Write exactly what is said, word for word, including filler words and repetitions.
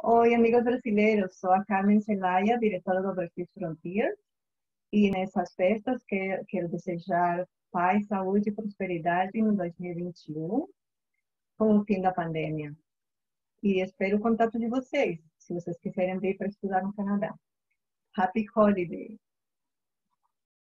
Oi, amigos brasileiros, sou a Carmen Celaya, diretora do Brasil Frontier, e nessas festas que- quero desejar paz, saúde e prosperidade no dois mil e vinte e um, com o fim da pandemia. E espero o contato de vocês, se vocês quiserem vir para estudar no Canadá. Happy Holiday!